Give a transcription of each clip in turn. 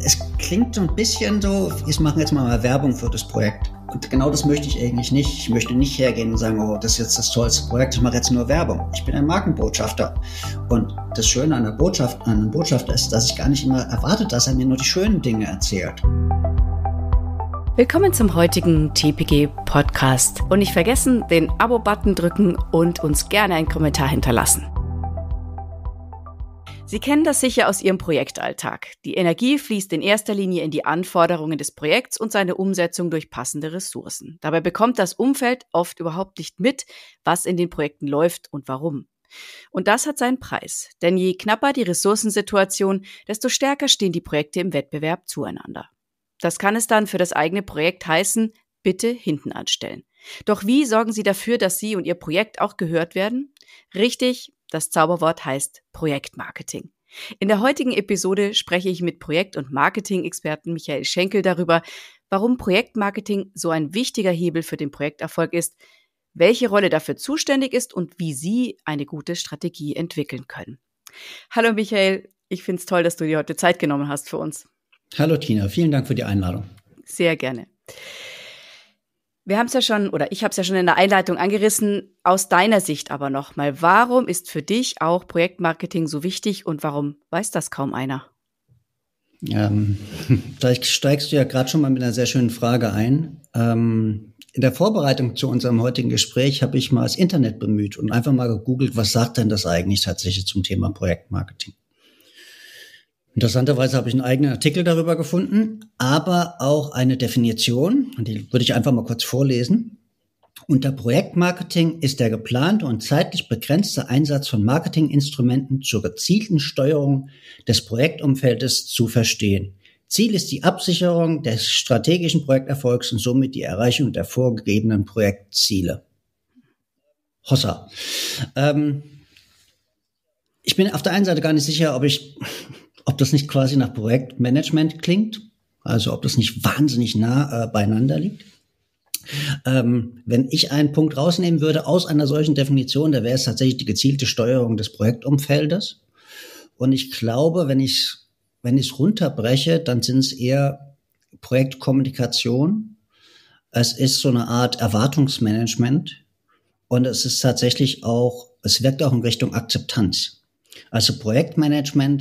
Es klingt so ein bisschen so, ich mache jetzt mal Werbung für das Projekt. Und genau das möchte ich eigentlich nicht. Ich möchte nicht hergehen und sagen, oh, das ist jetzt das tollste Projekt, ich mache jetzt nur Werbung. Ich bin ein Markenbotschafter. Und das Schöne an einem Botschafter ist, dass ich gar nicht immer erwarte, dass er mir nur die schönen Dinge erzählt. Willkommen zum heutigen TPG-Podcast. Und nicht vergessen, den Abo-Button drücken und uns gerne einen Kommentar hinterlassen. Sie kennen das sicher aus Ihrem Projektalltag. Die Energie fließt in erster Linie in die Anforderungen des Projekts und seine Umsetzung durch passende Ressourcen. Dabei bekommt das Umfeld oft überhaupt nicht mit, was in den Projekten läuft und warum. Und das hat seinen Preis. Denn je knapper die Ressourcensituation, desto stärker stehen die Projekte im Wettbewerb zueinander. Das kann es dann für das eigene Projekt heißen, bitte hinten anstellen. Doch wie sorgen Sie dafür, dass Sie und Ihr Projekt auch gehört werden? Richtig, das Zauberwort heißt Projektmarketing. In der heutigen Episode spreche ich mit Projekt- und Marketing-Experten Michael Schenkel darüber, warum Projektmarketing so ein wichtiger Hebel für den Projekterfolg ist, welche Rolle dafür zuständig ist und wie Sie eine gute Strategie entwickeln können. Hallo Michael, ich finde es toll, dass du dir heute Zeit genommen hast für uns. Hallo Tina, vielen Dank für die Einladung. Sehr gerne. Wir haben es ja schon, oder ich habe es ja schon in der Einleitung angerissen, aus deiner Sicht aber nochmal. Warum ist für dich auch Projektmarketing so wichtig und warum weiß das kaum einer? Vielleicht steigst du ja gerade schon mal mit einer sehr schönen Frage ein. In der Vorbereitung zu unserem heutigen Gespräch habe ich mal das Internet bemüht und einfach mal gegoogelt, was sagt denn das eigentlich tatsächlich zum Thema Projektmarketing? Interessanterweise habe ich einen eigenen Artikel darüber gefunden, aber auch eine Definition, und die würde ich einfach mal kurz vorlesen. Unter Projektmarketing ist der geplante und zeitlich begrenzte Einsatz von Marketinginstrumenten zur gezielten Steuerung des Projektumfeldes zu verstehen. Ziel ist die Absicherung des strategischen Projekterfolgs und somit die Erreichung der vorgegebenen Projektziele. Hossa. Ich bin auf der einen Seite gar nicht sicher, ob das nicht quasi nach Projektmanagement klingt, also ob das nicht wahnsinnig nah beieinander liegt. Wenn ich einen Punkt rausnehmen würde aus einer solchen Definition, da wäre es tatsächlich die gezielte Steuerung des Projektumfeldes. Und ich glaube, wenn ich es runterbreche, dann sind es eher Projektkommunikation. Es ist so eine Art Erwartungsmanagement und es ist tatsächlich auch, es wirkt auch in Richtung Akzeptanz. Also Projektmanagement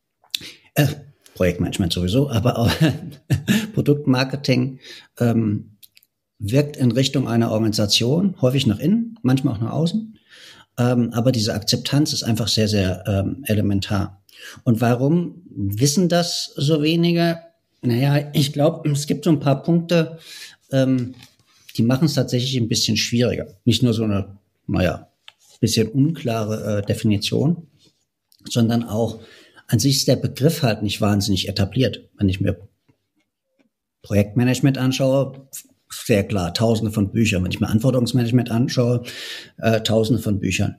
sowieso, aber auch Produktmarketing wirkt in Richtung einer Organisation, häufig nach innen, manchmal auch nach außen. Aber diese Akzeptanz ist einfach sehr, sehr elementar. Und warum wissen das so wenige? Naja, ich glaube, es gibt so ein paar Punkte, die machen es tatsächlich ein bisschen schwieriger. Nicht nur so eine, bisschen unklare Definition, sondern auch an sich ist der Begriff halt nicht wahnsinnig etabliert. Wenn ich mir Projektmanagement anschaue, sehr klar, tausende von Büchern. Wenn ich mir Anforderungsmanagement anschaue, tausende von Büchern.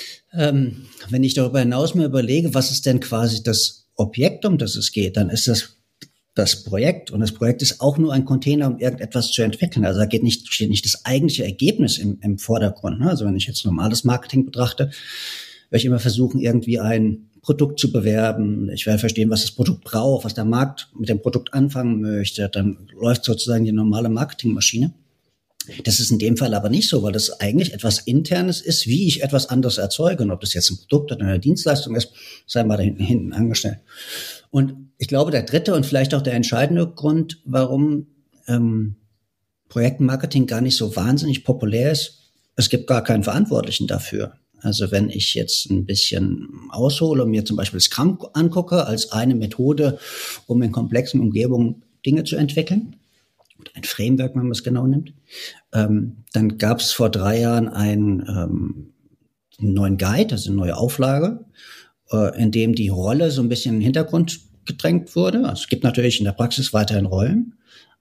Wenn ich darüber hinaus mir überlege, was ist denn quasi das Objekt, um das es geht, dann ist das Projekt. Und das Projekt ist auch nur ein Container, um irgendetwas zu entwickeln. Also da steht nicht das eigentliche Ergebnis im Vordergrund. Also wenn ich jetzt normales Marketing betrachte, werde ich immer versuchen, irgendwie ein Produkt zu bewerben. Ich werde verstehen, was das Produkt braucht, was der Markt mit dem Produkt anfangen möchte. Dann läuft sozusagen die normale Marketingmaschine. Das ist in dem Fall aber nicht so, weil das eigentlich etwas Internes ist, wie ich etwas anderes erzeuge. Und ob das jetzt ein Produkt oder eine Dienstleistung ist, sei mal da hinten angestellt. Und ich glaube, der dritte und vielleicht auch der entscheidende Grund, warum Projektmarketing gar nicht so wahnsinnig populär ist, es gibt gar keinen Verantwortlichen dafür. Also wenn ich jetzt ein bisschen aushole und mir zum Beispiel Scrum angucke als eine Methode, um in komplexen Umgebungen Dinge zu entwickeln, ein Framework, wenn man es genau nimmt, dann gab es vor 3 Jahren einen neuen Guide, also eine neue Auflage, in dem die Rolle so ein bisschen in den Hintergrund gedrängt wurde. Also es gibt natürlich in der Praxis weiterhin Rollen,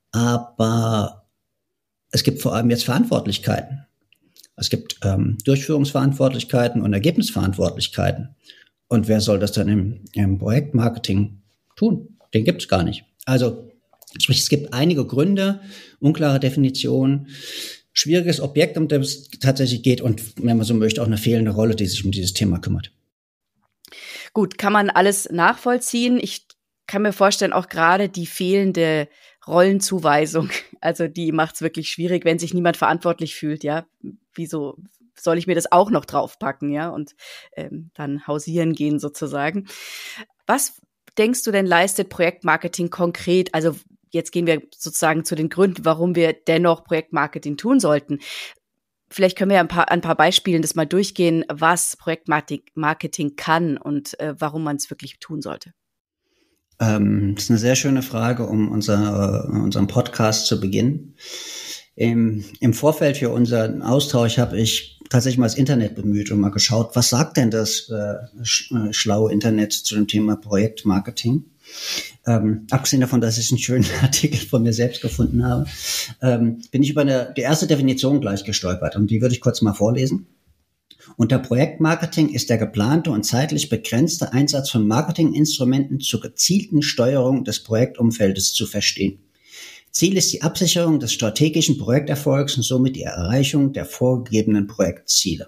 aber es gibt vor allem jetzt Verantwortlichkeiten. Es gibt Durchführungsverantwortlichkeiten und Ergebnisverantwortlichkeiten. Und wer soll das dann im Projektmarketing tun? Den gibt es gar nicht. Also sprich, es gibt einige Gründe, unklare Definitionen, schwieriges Objekt, um das es tatsächlich geht und, wenn man so möchte, auch eine fehlende Rolle, die sich um dieses Thema kümmert. Gut, kann man alles nachvollziehen. Ich kann mir vorstellen, auch gerade die fehlende Rollenzuweisung, also die macht es wirklich schwierig, wenn sich niemand verantwortlich fühlt, ja. Wieso soll ich mir das auch noch draufpacken, ja, und dann hausieren gehen sozusagen. Was denkst du denn, leistet Projektmarketing konkret? Also jetzt gehen wir sozusagen zu den Gründen, warum wir dennoch Projektmarketing tun sollten. Vielleicht können wir ein paar Beispielen das mal durchgehen, was Projektmarketing kann und warum man es wirklich tun sollte. Das ist eine sehr schöne Frage, um unseren Podcast zu beginnen. Im Vorfeld für unseren Austausch habe ich tatsächlich mal das Internet bemüht und mal geschaut, was sagt denn das schlaue Internet zu dem Thema Projektmarketing? Abgesehen davon, dass ich einen schönen Artikel von mir selbst gefunden habe, bin ich über die erste Definition gleich gestolpert und die würde ich kurz mal vorlesen. Unter Projektmarketing ist der geplante und zeitlich begrenzte Einsatz von Marketinginstrumenten zur gezielten Steuerung des Projektumfeldes zu verstehen. Ziel ist die Absicherung des strategischen Projekterfolgs und somit die Erreichung der vorgegebenen Projektziele.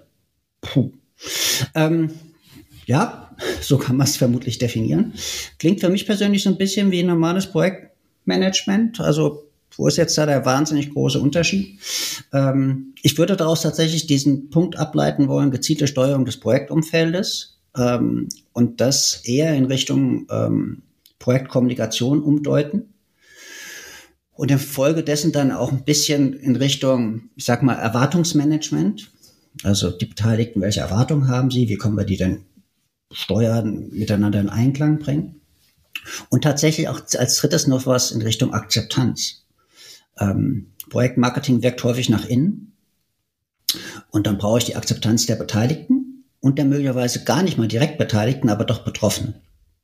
Ja, so kann man es vermutlich definieren. Klingt für mich persönlich so ein bisschen wie ein normales Projektmanagement. Also wo ist jetzt da der wahnsinnig große Unterschied? Ich würde daraus tatsächlich diesen Punkt ableiten wollen, gezielte Steuerung des Projektumfeldes und das eher in Richtung Projektkommunikation umdeuten. Und infolgedessen dann auch ein bisschen in Richtung, ich sag mal, Erwartungsmanagement. Also die Beteiligten, welche Erwartungen haben sie? Wie können wir die denn steuern, miteinander in Einklang bringen? Und tatsächlich auch als drittes noch was in Richtung Akzeptanz. Projektmarketing wirkt häufig nach innen. Und dann brauche ich die Akzeptanz der Beteiligten und der möglicherweise gar nicht mal direkt Beteiligten, aber doch Betroffenen.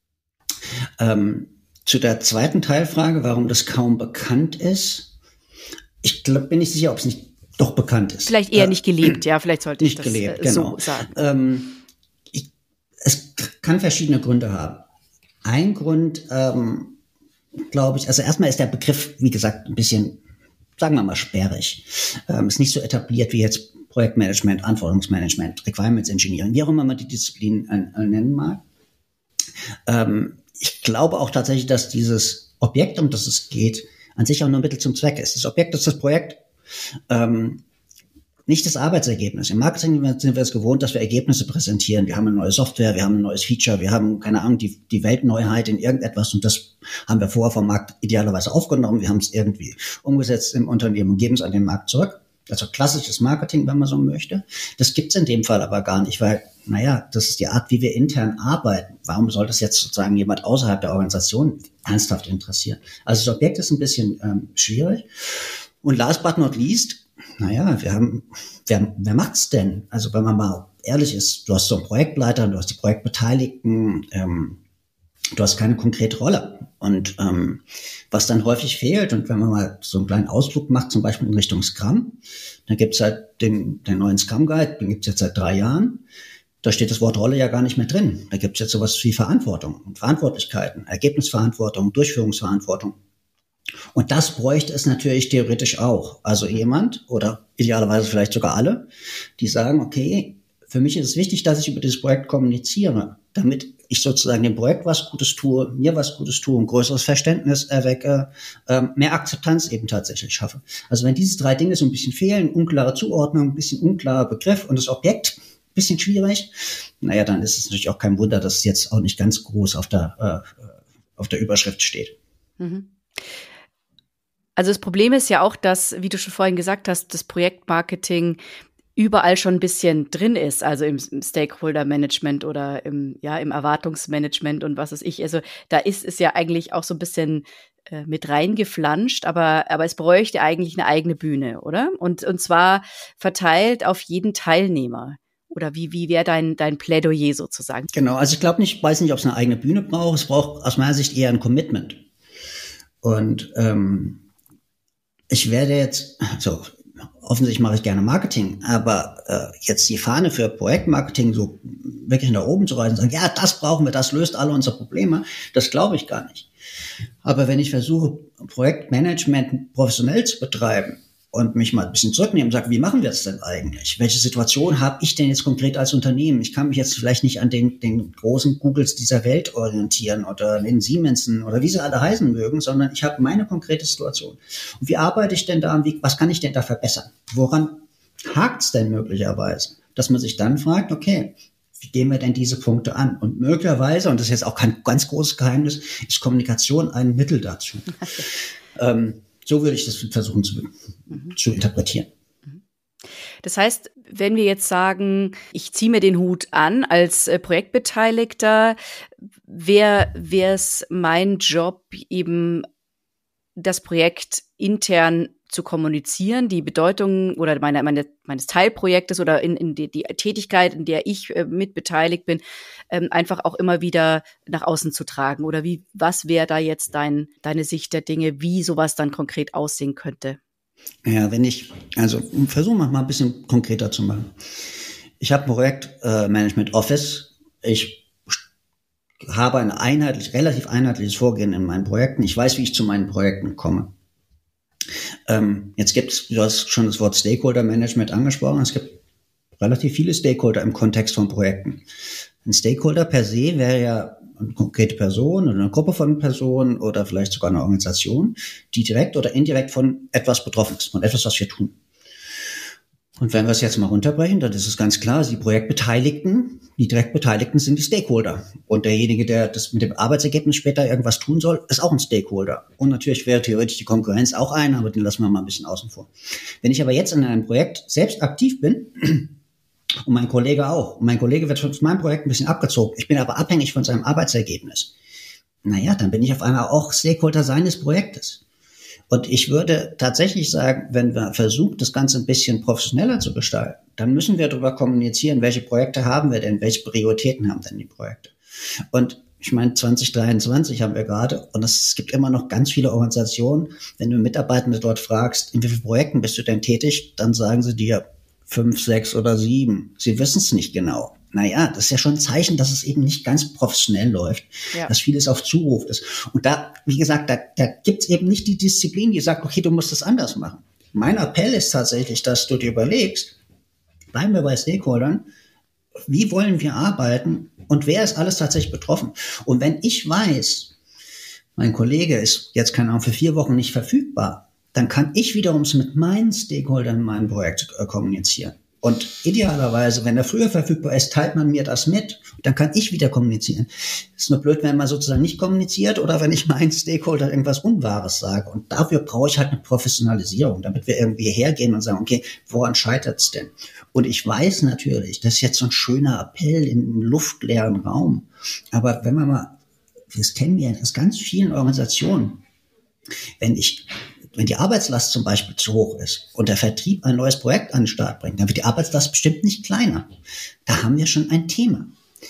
Zu der zweiten Teilfrage, warum das kaum bekannt ist. Ich bin nicht sicher, ob es nicht doch bekannt ist. Vielleicht eher nicht gelebt, ja, vielleicht sollte ich das genau. So sagen. Es kann verschiedene Gründe haben. Ein Grund, glaube ich, also erstmal ist der Begriff, wie gesagt, ein bisschen, sagen wir mal, sperrig. Ist nicht so etabliert wie jetzt Projektmanagement, Anforderungsmanagement, Requirements Engineering, wie auch immer man die Disziplin nennen mag. Ich glaube auch tatsächlich, dass dieses Objekt, um das es geht, an sich auch nur ein Mittel zum Zweck ist. Das Objekt ist das Projekt, nicht das Arbeitsergebnis. Im Marketing sind wir es gewohnt, dass wir Ergebnisse präsentieren. Wir haben eine neue Software, wir haben ein neues Feature, wir haben, keine Ahnung, die Weltneuheit in irgendetwas und das haben wir vorher vom Markt idealerweise aufgenommen. Wir haben es irgendwie umgesetzt im Unternehmen und geben es an den Markt zurück. Also klassisches Marketing, wenn man so möchte. Das gibt's in dem Fall aber gar nicht, weil, das ist die Art, wie wir intern arbeiten. Warum soll das jetzt sozusagen jemand außerhalb der Organisation ernsthaft interessieren? Also das Objekt ist ein bisschen schwierig. Und last but not least, wer macht's denn? Also wenn man mal ehrlich ist, du hast so einen Projektleiter, du hast die Projektbeteiligten, du hast keine konkrete Rolle. Und was dann häufig fehlt, und wenn man mal so einen kleinen Ausflug macht, zum Beispiel in Richtung Scrum, dann gibt's halt den neuen Scrum Guide, den gibt's jetzt seit 3 Jahren. Da steht das Wort Rolle ja gar nicht mehr drin. Da gibt's jetzt sowas wie Verantwortung und Verantwortlichkeiten, Ergebnisverantwortung, Durchführungsverantwortung. Und das bräuchte es natürlich theoretisch auch. Also jemand oder idealerweise vielleicht sogar alle, die sagen, okay, für mich ist es wichtig, dass ich über dieses Projekt kommuniziere, damit ich sozusagen dem Projekt was Gutes tue, mir was Gutes tue, ein größeres Verständnis erwecke, mehr Akzeptanz eben tatsächlich schaffe. Also wenn diese 3 Dinge so ein bisschen fehlen, unklare Zuordnung, ein bisschen unklarer Begriff und das Objekt ein bisschen schwierig, dann ist es natürlich auch kein Wunder, dass es jetzt auch nicht ganz groß auf der Überschrift steht. Mhm. Also das Problem ist ja auch, dass, wie du schon vorhin gesagt hast, das Projektmarketing überall schon ein bisschen drin ist, also im Stakeholder-Management oder im Erwartungsmanagement und was weiß ich. Also da ist es ja eigentlich auch so ein bisschen mit reingeflanscht, aber es bräuchte eigentlich eine eigene Bühne, oder? Und zwar verteilt auf jeden Teilnehmer. Oder wie wäre dein Plädoyer sozusagen? Genau, also ich weiß nicht, ob es eine eigene Bühne braucht. Es braucht aus meiner Sicht eher ein Commitment. Und ich werde jetzt, offensichtlich mache ich gerne Marketing, aber jetzt die Fahne für Projektmarketing so wirklich nach oben zu reißen und sagen, ja, das brauchen wir, das löst alle unsere Probleme, das glaube ich gar nicht. Aber wenn ich versuche, Projektmanagement professionell zu betreiben, und mich mal ein bisschen zurücknehmen und sage, wie machen wir das denn eigentlich? Welche Situation habe ich denn jetzt konkret als Unternehmen? Ich kann mich jetzt vielleicht nicht an den großen Googles dieser Welt orientieren oder den Siemensen oder wie sie alle heißen mögen, sondern ich habe meine konkrete Situation. Und wie arbeite ich denn da und was kann ich denn da verbessern? Woran hakt es denn möglicherweise? Dass man sich dann fragt, okay, wie gehen wir denn diese Punkte an? Und möglicherweise, und das ist jetzt auch kein ganz großes Geheimnis, ist Kommunikation ein Mittel dazu. So würde ich das versuchen zu interpretieren. Das heißt, wenn wir jetzt sagen, ich ziehe mir den Hut an als Projektbeteiligter, wäre es mein Job, eben das Projekt intern zu kommunizieren, die Bedeutung oder meines Teilprojektes oder in die Tätigkeit, in der ich mit beteiligt bin, einfach auch immer wieder nach außen zu tragen? Oder was wäre da jetzt deine Sicht der Dinge, wie sowas dann konkret aussehen könnte? Ja, versuchen wir mal ein bisschen konkreter zu machen. Ich habe ein Projektmanagement Office. Ich habe ein relativ einheitliches Vorgehen in meinen Projekten. Ich weiß, wie ich zu meinen Projekten komme. Du hast schon das Wort Stakeholder Management angesprochen. Es gibt relativ viele Stakeholder im Kontext von Projekten. Ein Stakeholder per se wäre ja eine konkrete Person oder eine Gruppe von Personen oder vielleicht sogar eine Organisation, die direkt oder indirekt von etwas betroffen ist, von etwas, was wir tun. Und wenn wir es jetzt mal runterbrechen, dann ist es ganz klar, die direkt Beteiligten sind die Stakeholder. Und derjenige, der das mit dem Arbeitsergebnis später irgendwas tun soll, ist auch ein Stakeholder. Und natürlich wäre theoretisch die Konkurrenz auch einer, aber den lassen wir mal ein bisschen außen vor. Wenn ich aber jetzt in einem Projekt selbst aktiv bin, und mein Kollege auch, und mein Kollege wird von meinem Projekt ein bisschen abgezogen, ich bin aber abhängig von seinem Arbeitsergebnis, dann bin ich auf einmal auch Stakeholder seines Projektes. Und ich würde tatsächlich sagen, wenn wir versuchen, das Ganze ein bisschen professioneller zu gestalten, dann müssen wir darüber kommunizieren, welche Projekte haben wir denn, welche Prioritäten haben denn die Projekte. Und ich meine, 2023 haben wir gerade, und es gibt immer noch ganz viele Organisationen, wenn du Mitarbeitende dort fragst, in wie vielen Projekten bist du denn tätig, dann sagen sie dir 5, 6 oder 7. Sie wissen es nicht genau. Das ist ja schon ein Zeichen, dass es eben nicht ganz professionell läuft, dass vieles auf Zuruf ist. Und da, wie gesagt, da gibt's eben nicht die Disziplin, die sagt, okay, du musst es anders machen. Mein Appell ist tatsächlich, dass du dir überlegst, bleiben wir bei Stakeholdern, wie wollen wir arbeiten und wer ist alles tatsächlich betroffen? Und wenn ich weiß, mein Kollege ist jetzt, keine Ahnung, für 4 Wochen nicht verfügbar, dann kann ich wiederum mit meinen Stakeholdern in meinem Projekt kommunizieren. Und idealerweise, wenn er früher verfügbar ist, teilt man mir das mit. Dann kann ich wieder kommunizieren. Ist nur blöd, wenn man sozusagen nicht kommuniziert oder wenn ich meinen Stakeholder irgendwas Unwahres sage. Und dafür brauche ich halt eine Professionalisierung, damit wir irgendwie hergehen und sagen, okay, woran scheitert es denn? Und ich weiß natürlich, das ist jetzt so ein schöner Appell in einem luftleeren Raum. Aber wenn man mal, das kennen wir aus ganz vielen Organisationen, wenn die Arbeitslast zum Beispiel zu hoch ist und der Vertrieb ein neues Projekt an den Start bringt, dann wird die Arbeitslast bestimmt nicht kleiner. Da haben wir schon ein Thema.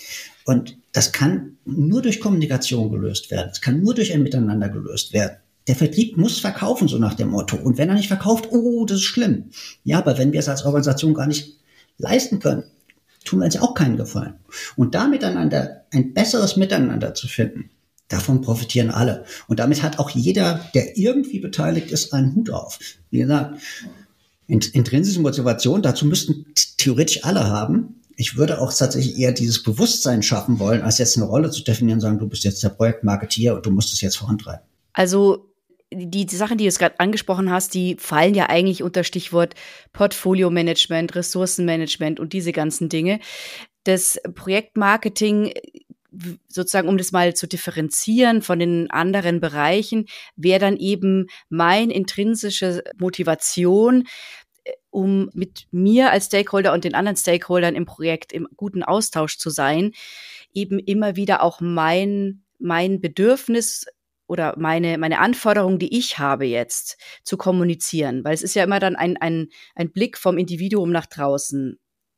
Und das kann nur durch Kommunikation gelöst werden. Es kann nur durch ein Miteinander gelöst werden. Der Vertrieb muss verkaufen, so nach dem Motto. Und wenn er nicht verkauft, das ist schlimm. Ja, aber wenn wir es als Organisation gar nicht leisten können, tun wir uns ja auch keinen Gefallen. Und da miteinander ein besseres Miteinander zu finden, davon profitieren alle. Und damit hat auch jeder, der irgendwie beteiligt ist, einen Hut auf. Wie gesagt, intrinsische Motivation, dazu müssten theoretisch alle haben. Ich würde auch tatsächlich eher dieses Bewusstsein schaffen wollen, als jetzt eine Rolle zu definieren und sagen, du bist jetzt der Projektmarketeer und du musst es jetzt vorantreiben. Also die Sachen, die du gerade angesprochen hast, die fallen ja eigentlich unter Stichwort Portfolio-Management, Ressourcenmanagement und diese ganzen Dinge. Das Projektmarketing, sozusagen, um das mal zu differenzieren von den anderen Bereichen, wäre dann eben meine intrinsische Motivation, um mit mir als Stakeholder und den anderen Stakeholdern im Projekt im guten Austausch zu sein, eben immer wieder auch mein Bedürfnis oder meine Anforderungen, die ich habe jetzt, zu kommunizieren. Weil es ist ja immer dann ein Blick vom Individuum nach draußen.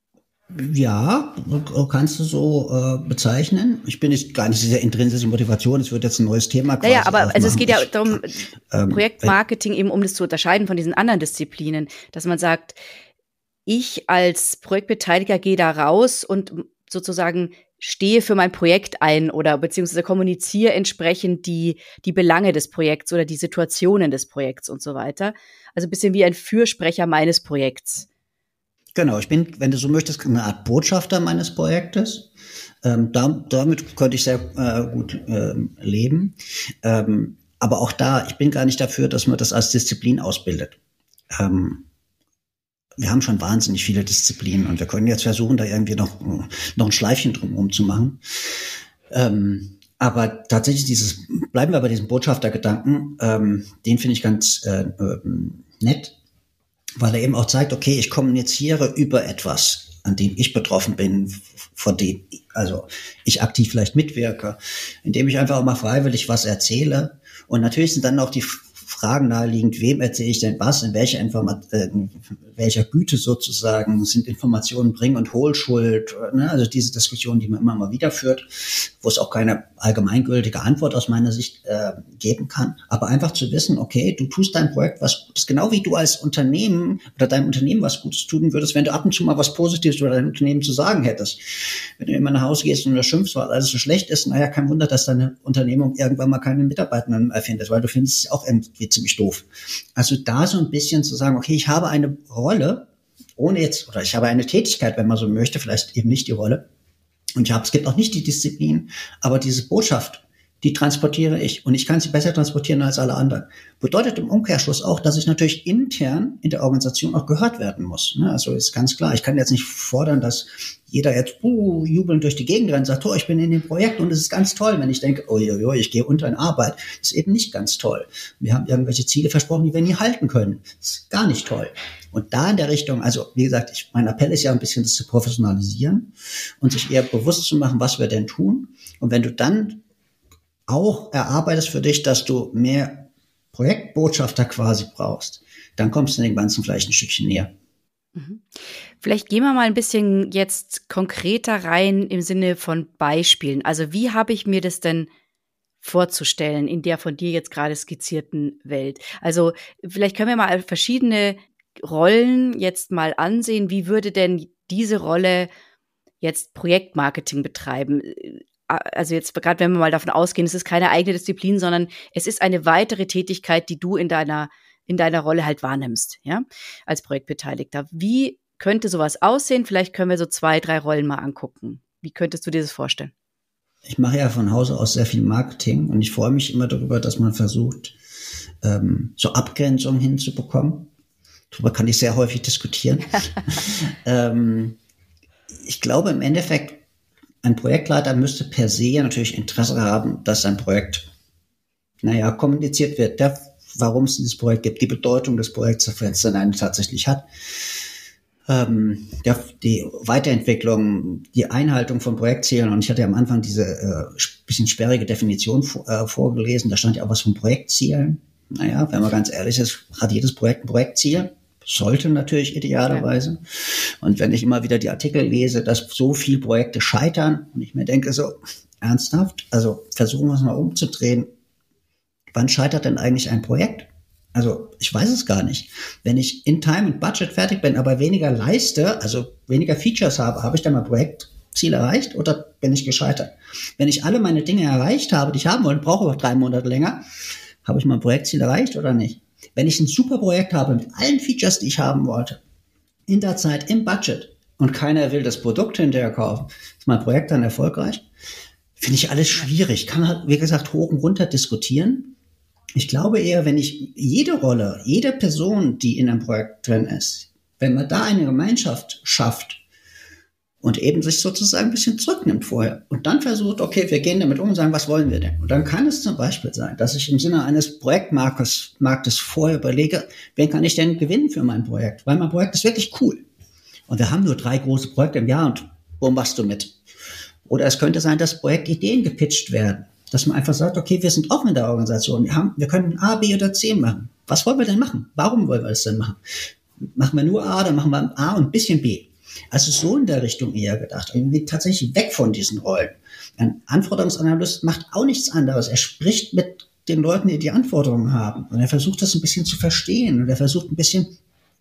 Ja, kannst du so bezeichnen. Ich bin jetzt gar nicht sehr intrinsische Motivation, es wird jetzt ein neues Thema quasi aber aufmachen. also es geht ja darum, Projektmarketing eben, um das zu unterscheiden von diesen anderen Disziplinen, dass man sagt, ich als Projektbeteiligter gehe da raus und sozusagen stehe für mein Projekt ein oder beziehungsweise kommuniziere entsprechend die Belange des Projekts oder die Situationen des Projekts und so weiter. Also ein bisschen wie ein Fürsprecher meines Projekts. Genau, ich bin, wenn du so möchtest, eine Art Botschafter meines Projektes. Damit könnte ich sehr gut leben. Aber auch da, ich bin gar nicht dafür, dass man das als Disziplin ausbildet. Wir haben schon wahnsinnig viele Disziplinen und wir können jetzt versuchen, da irgendwie noch ein Schleifchen drumherum zu machen. Aber tatsächlich bleiben wir bei diesem Botschaftergedanken, den finde ich ganz nett, weil er eben auch zeigt, okay, ich kommuniziere über etwas, an dem ich betroffen bin, von dem also ich aktiv vielleicht mitwirke, indem ich einfach auch mal freiwillig was erzähle. Und natürlich sind dann auch die Fragen naheliegend, wem erzähle ich denn was, in welcher Güte sozusagen sind Informationen Bring- und Hohlschuld, ne? Also diese Diskussion, die man immer mal wieder führt, wo es auch keine allgemeingültige Antwort aus meiner Sicht geben kann. Aber einfach zu wissen, okay, du tust deinem Projekt was Gutes, genau wie du als Unternehmen oder deinem Unternehmen was Gutes tun würdest, wenn du ab und zu mal was Positives über dein Unternehmen zu sagen hättest. Wenn du immer nach Hause gehst und schimpfst, weil alles so schlecht ist, naja, kein Wunder, dass deine Unternehmung irgendwann mal keine Mitarbeitenden erfindet, weil du findest es auch irgendwie ziemlich doof. Also da so ein bisschen zu sagen, okay, ich habe eine Rolle, oder ich habe eine Tätigkeit, wenn man so möchte, vielleicht eben nicht die Rolle. Und es gibt auch nicht die Disziplin, aber diese Botschaft, die transportiere ich. Und ich kann sie besser transportieren als alle anderen. Bedeutet im Umkehrschluss auch, dass ich natürlich intern in der Organisation auch gehört werden muss. Also ist ganz klar, ich kann jetzt nicht fordern, dass jeder jetzt jubelnd durch die Gegend rennt und sagt, ich bin in dem Projekt und es ist ganz toll. Wenn ich denke, ich gehe unter in Arbeit, das ist eben nicht ganz toll. Wir haben irgendwelche Ziele versprochen, die wir nie halten können. Das ist gar nicht toll. Und da in der Richtung, also wie gesagt, mein Appell ist ja ein bisschen, das zu professionalisieren und sich eher bewusst zu machen, was wir denn tun. Und wenn du dann auch erarbeitest für dich, dass du mehr Projektbotschafter quasi brauchst, dann kommst du dem Ganzen vielleicht ein Stückchen näher. Vielleicht gehen wir mal ein bisschen jetzt konkreter rein im Sinne von Beispielen. Also wie habe ich mir das denn vorzustellen in der von dir jetzt gerade skizzierten Welt? Also vielleicht können wir mal verschiedene Rollen jetzt mal ansehen. Wie würde denn diese Rolle jetzt Projektmarketing betreiben? Also jetzt gerade, wenn wir mal davon ausgehen, es ist keine eigene Disziplin, sondern es ist eine weitere Tätigkeit, die du in deiner Rolle halt wahrnimmst, ja, als Projektbeteiligter. Wie könnte sowas aussehen? Vielleicht können wir so 2, 3 Rollen mal angucken. Wie könntest du dir das vorstellen? Ich mache ja von Hause aus sehr viel Marketing und ich freue mich immer darüber, dass man versucht, so Abgrenzungen hinzubekommen. Darüber kann ich sehr häufig diskutieren. Ich glaube im Endeffekt, ein Projektleiter müsste per se natürlich Interesse haben, dass sein Projekt, kommuniziert wird, warum es dieses Projekt gibt, die Bedeutung des Projekts, wenn es dann eine tatsächlich hat, die Weiterentwicklung, die Einhaltung von Projektzielen. Und ich hatte ja am Anfang diese bisschen sperrige Definition vorgelesen, da stand ja auch was von Projektzielen. Naja, wenn man ganz ehrlich ist, hat jedes Projekt ein Projektziel. Sollte natürlich idealerweise. Ja. Und wenn ich immer wieder die Artikel lese, dass so viele Projekte scheitern und ich mir denke so, ernsthaft, also versuchen wir es mal umzudrehen. Wann scheitert denn eigentlich ein Projekt? Also ich weiß es gar nicht. Wenn ich in Time und Budget fertig bin, aber weniger leiste, also weniger Features habe ich dann mein Projektziel erreicht oder bin ich gescheitert? Wenn ich alle meine Dinge erreicht habe, die ich haben wollte, brauche aber 3 Monate länger, habe ich mein Projektziel erreicht oder nicht? Wenn ich ein super Projekt habe mit allen Features, die ich haben wollte, in der Zeit, im Budget und keiner will das Produkt hinterher kaufen, ist mein Projekt dann erfolgreich? Finde ich alles schwierig. Kann halt, wie gesagt, hoch und runter diskutieren. Ich glaube eher, wenn ich jede Rolle, jede Person, die in einem Projekt drin ist, wenn man da eine Gemeinschaft schafft und eben sich sozusagen ein bisschen zurücknimmt vorher und dann versucht, okay, wir gehen damit um und sagen, was wollen wir denn? Und dann kann es zum Beispiel sein, dass ich im Sinne eines Projektmarktes vorher überlege, wen kann ich denn gewinnen für mein Projekt? Weil mein Projekt ist wirklich cool. Und wir haben nur 3 große Projekte im Jahr und wo machst du mit? Oder es könnte sein, dass Projektideen gepitcht werden. Dass man einfach sagt, okay, wir sind offen in der Organisation. Wir können A, B oder C machen. Was wollen wir denn machen? Warum wollen wir das denn machen? Machen wir nur A, dann machen wir A und ein bisschen B. Also so in der Richtung eher gedacht. Irgendwie tatsächlich weg von diesen Rollen. Ein Anforderungsanalyst macht auch nichts anderes. Er spricht mit den Leuten, die die Anforderungen haben. Und er versucht das ein bisschen zu verstehen. Und er versucht ein bisschen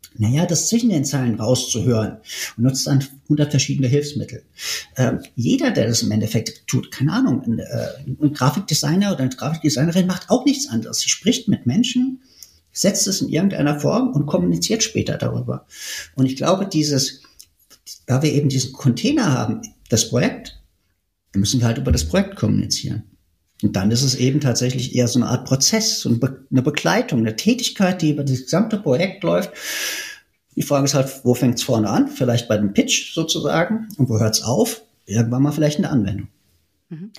Naja, das zwischen den Zeilen rauszuhören und nutzt dann 100 verschiedene Hilfsmittel. Jeder, der das im Endeffekt tut, keine Ahnung, ein Grafikdesigner oder eine Grafikdesignerin macht auch nichts anderes. Sie spricht mit Menschen, setzt es in irgendeiner Form und kommuniziert später darüber. Und ich glaube, da wir eben diesen Container haben, das Projekt, müssen wir halt über das Projekt kommunizieren. Und dann ist es eben tatsächlich eher so eine Art Prozess, so eine Begleitung, eine Tätigkeit, die über das gesamte Projekt läuft. Die Frage ist halt, wo fängt es vorne an? Vielleicht bei dem Pitch sozusagen. Und wo hört es auf? Irgendwann mal vielleicht in der Anwendung. Mhm.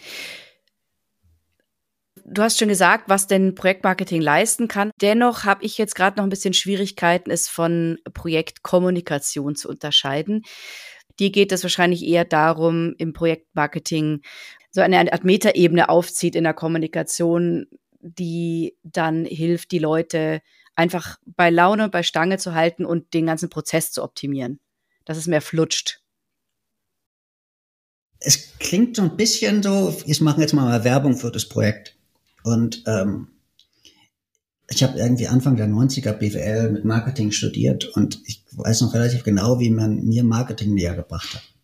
Du hast schon gesagt, was denn Projektmarketing leisten kann. Dennoch habe ich jetzt gerade noch ein bisschen Schwierigkeiten, es von Projektkommunikation zu unterscheiden. Dir geht es wahrscheinlich eher darum, im Projektmarketing so eine Art Metaebene aufzieht in der Kommunikation, die dann hilft, die Leute einfach bei Laune, bei Stange zu halten und den ganzen Prozess zu optimieren, dass es mehr flutscht. Es klingt so ein bisschen so, ich mache jetzt mal Werbung für das Projekt. Und ich habe irgendwie Anfang der 90er BWL mit Marketing studiert und ich weiß noch relativ genau, wie man mir Marketing näher gebracht hat.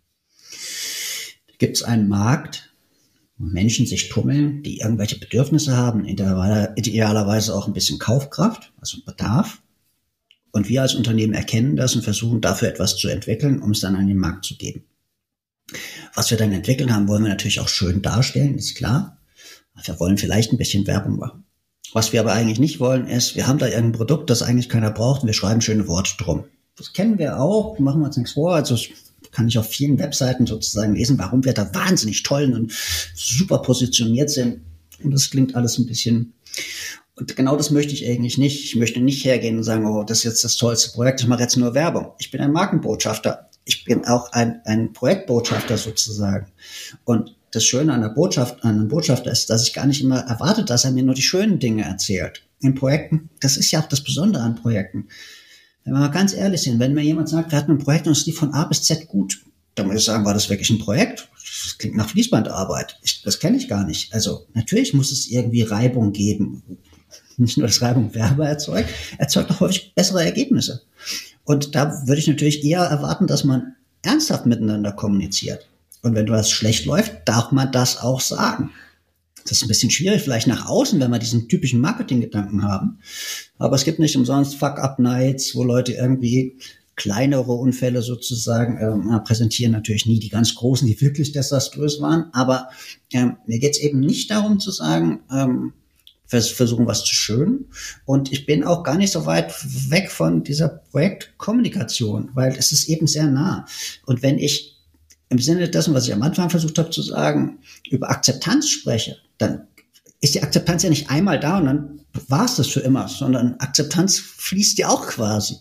Da gibt es einen Markt, wo Menschen sich tummeln, die irgendwelche Bedürfnisse haben, idealerweise auch ein bisschen Kaufkraft, also Bedarf. Und wir als Unternehmen erkennen das und versuchen dafür etwas zu entwickeln, um es dann an den Markt zu geben. Was wir dann entwickelt haben, wollen wir natürlich auch schön darstellen, ist klar. Wir wollen vielleicht ein bisschen Werbung machen. Was wir aber eigentlich nicht wollen, ist, wir haben da irgendein Produkt, das eigentlich keiner braucht und wir schreiben schöne Worte drum. Das kennen wir auch, machen wir uns nichts vor. Also kann ich auf vielen Webseiten sozusagen lesen, warum wir da wahnsinnig toll und super positioniert sind. Und das klingt alles ein bisschen... Und genau das möchte ich eigentlich nicht. Ich möchte nicht hergehen und sagen, oh, das ist jetzt das tollste Projekt, ich mache jetzt nur Werbung. Ich bin ein Markenbotschafter. Ich bin auch ein Projektbotschafter sozusagen. Und das Schöne an einem Botschafter ist, dass ich gar nicht immer erwarte, dass er mir nur die schönen Dinge erzählt. In Projekten, das ist ja auch das Besondere an Projekten. Wenn wir mal ganz ehrlich sind, wenn mir jemand sagt, wir hatten ein Projekt und es lief von A bis Z gut, dann muss ich sagen, war das wirklich ein Projekt? Das klingt nach Fließbandarbeit. Das kenne ich gar nicht. Also natürlich muss es irgendwie Reibung geben. Nicht nur, dass Reibung Werbe erzeugt auch häufig bessere Ergebnisse. Und da würde ich natürlich eher erwarten, dass man ernsthaft miteinander kommuniziert. Und wenn was schlecht läuft, darf man das auch sagen. Das ist ein bisschen schwierig, vielleicht nach außen, wenn wir diesen typischen Marketinggedanken haben. Aber es gibt nicht umsonst Fuck-Up-Nights, wo Leute irgendwie kleinere Unfälle sozusagen präsentieren. Natürlich nie die ganz großen, die wirklich desaströs waren. Aber mir geht es eben nicht darum zu sagen, versuchen was zu schönen. Und ich bin auch gar nicht so weit weg von dieser Projektkommunikation, weil es ist eben sehr nah. Und wenn ich im Sinne dessen, was ich am Anfang versucht habe zu sagen, über Akzeptanz spreche, dann ist die Akzeptanz ja nicht einmal da und dann war es das für immer, sondern Akzeptanz fließt ja auch quasi.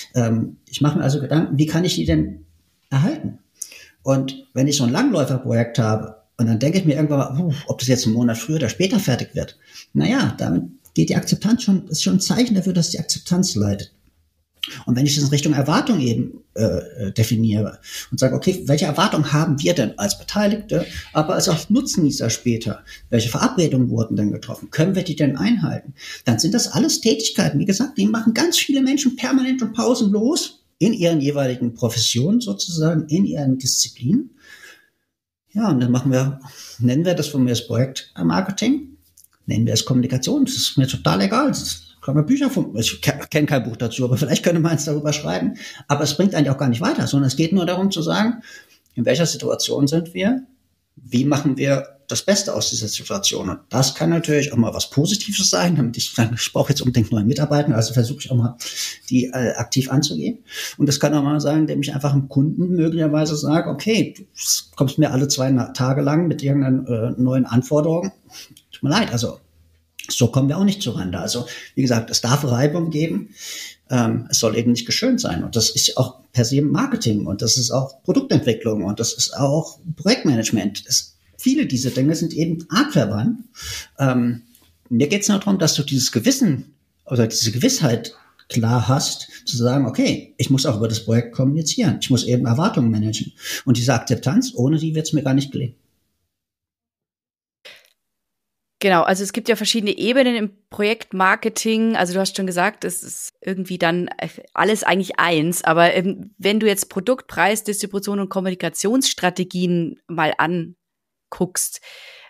Ich mache mir also Gedanken, wie kann ich die denn erhalten? Und wenn ich so ein Langläuferprojekt habe und dann denke ich mir irgendwann mal, ob das jetzt einen Monat früher oder später fertig wird, naja, damit geht die Akzeptanz ist schon ein Zeichen dafür, dass die Akzeptanz leidet. Und wenn ich das in Richtung Erwartung eben definiere und sage, okay, welche Erwartung haben wir denn als Beteiligte, aber als auch Nutznießer später? Welche Verabredungen wurden denn getroffen? Können wir die denn einhalten? Dann sind das alles Tätigkeiten. Wie gesagt, die machen ganz viele Menschen permanent und pausenlos in ihren jeweiligen Professionen sozusagen, in ihren Disziplinen. Ja, und dann nennen wir das von mir das Projekt Marketing, nennen wir es Kommunikation. Das ist mir total egal. Kann man Bücher ich kenne kein Buch dazu, aber vielleicht könnte man eins darüber schreiben. Aber es bringt eigentlich auch gar nicht weiter, sondern es geht nur darum zu sagen, in welcher Situation sind wir? Wie machen wir das Beste aus dieser Situation? Und das kann natürlich auch mal was Positives sein, ich brauche jetzt unbedingt neue Mitarbeiter, also versuche ich auch mal, die aktiv anzugehen. Und das kann auch mal sein, indem ich einfach einem Kunden möglicherweise sage, okay, du kommst mir alle 2 Tage lang mit irgendeiner neuen Anforderung. Tut mir leid, also so kommen wir auch nicht zurande. Also wie gesagt, es darf Reibung geben. Es soll eben nicht geschönt sein. Und das ist auch per se Marketing und das ist auch Produktentwicklung und das ist auch Projektmanagement. Viele dieser Dinge sind eben artverwandt. Mir geht es nur darum, dass du dieses Gewissen oder diese Gewissheit klar hast, zu sagen, okay, ich muss auch über das Projekt kommunizieren. Ich muss eben Erwartungen managen. Und diese Akzeptanz, ohne die wird es mir gar nicht gelingen. Genau, also es gibt ja verschiedene Ebenen im Projektmarketing. Also du hast schon gesagt, es ist irgendwie dann alles eigentlich eins. Aber wenn du jetzt Produkt, Preis, Distribution und Kommunikationsstrategien mal anguckst,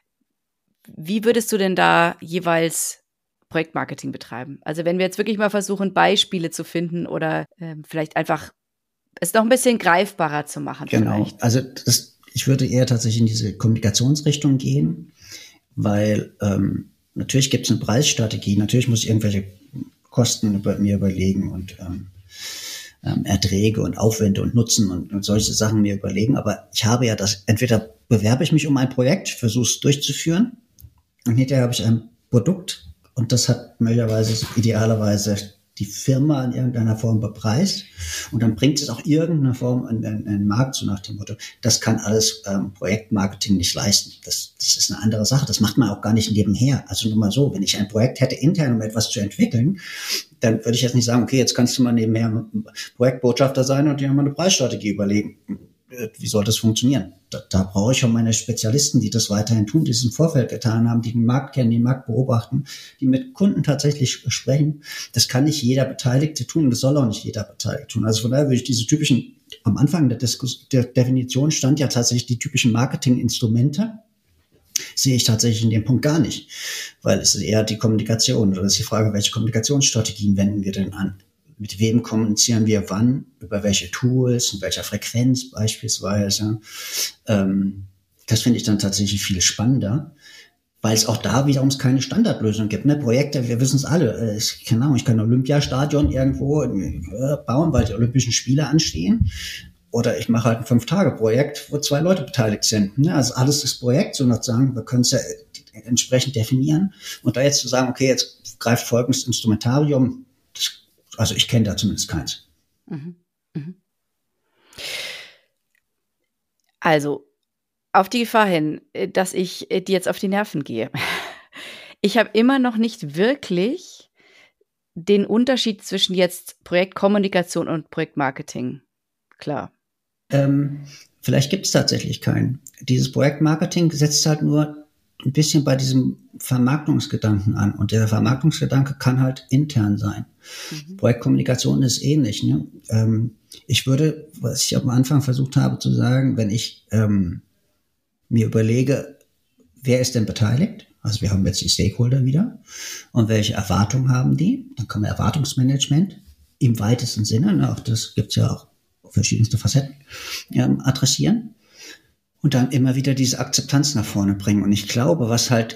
wie würdest du denn da jeweils Projektmarketing betreiben? Also wenn wir jetzt wirklich mal versuchen, Beispiele zu finden oder vielleicht einfach es noch ein bisschen greifbarer zu machen. Genau, vielleicht. also ich würde eher tatsächlich in diese Kommunikationsrichtung gehen, weil natürlich gibt es eine Preisstrategie, natürlich muss ich irgendwelche Kosten mir überlegen und Erträge und Aufwände und Nutzen und solche Sachen mir überlegen, aber ich habe ja entweder bewerbe ich mich um ein Projekt, versuche es durchzuführen und hinterher habe ich ein Produkt und das hat möglicherweise idealerweise die Firma in irgendeiner Form bepreist und dann bringt es auch irgendeine Form in den Markt, so nach dem Motto, das kann alles Projektmarketing nicht leisten. Das ist eine andere Sache, das macht man auch gar nicht nebenher. Also nur mal so, wenn ich ein Projekt hätte intern, um etwas zu entwickeln, dann würde ich jetzt nicht sagen, okay, jetzt kannst du mal nebenher Projektbotschafter sein und dir mal eine Preisstrategie überlegen. Wie soll das funktionieren? Da brauche ich schon meine Spezialisten, die das weiterhin tun, die es im Vorfeld getan haben, die den Markt kennen, den Markt beobachten, die mit Kunden tatsächlich sprechen. Das kann nicht jeder Beteiligte tun, das soll auch nicht jeder Beteiligte tun. Also von daher würde ich diese typischen, am Anfang der Definition stand ja tatsächlich die typischen Marketinginstrumente, sehe ich tatsächlich in dem Punkt gar nicht, weil es ist eher die Kommunikation oder es ist die Frage, welche Kommunikationsstrategien wenden wir denn an? Mit wem kommunizieren wir wann, über welche Tools, in welcher Frequenz beispielsweise. Das finde ich dann tatsächlich viel spannender, weil es auch da wiederum keine Standardlösung gibt. Ne? Projekte, wir wissen es alle, ich kann ein Olympiastadion irgendwo bauen, weil die Olympischen Spiele anstehen. Oder ich mache halt ein 5-Tage-Projekt, wo 2 Leute beteiligt sind. Ne? Also alles ist Projekt, so noch sagen, wir können es ja entsprechend definieren. Und da jetzt zu sagen, okay, jetzt greift folgendes Instrumentarium, also ich kenne da zumindest keins. Mhm. Mhm. Also, auf die Gefahr hin, dass ich dir jetzt auf die Nerven gehe. Ich habe immer noch nicht wirklich den Unterschied zwischen jetzt Projektkommunikation und Projektmarketing. Klar. Vielleicht gibt es tatsächlich keinen. Dieses Projektmarketing setzt halt nur ein bisschen bei diesem Vermarktungsgedanken an. Und der Vermarktungsgedanke kann halt intern sein. Projektkommunikation ist ähnlich. Ne? Ich würde, was ich am Anfang versucht habe zu sagen, wenn ich mir überlege, wer ist denn beteiligt? Also wir haben jetzt die Stakeholder wieder. Und welche Erwartungen haben die? Dann kann man Erwartungsmanagement im weitesten Sinne, ne, auch das gibt's ja auch verschiedenste Facetten, adressieren. Und dann immer wieder diese Akzeptanz nach vorne bringen. Und ich glaube,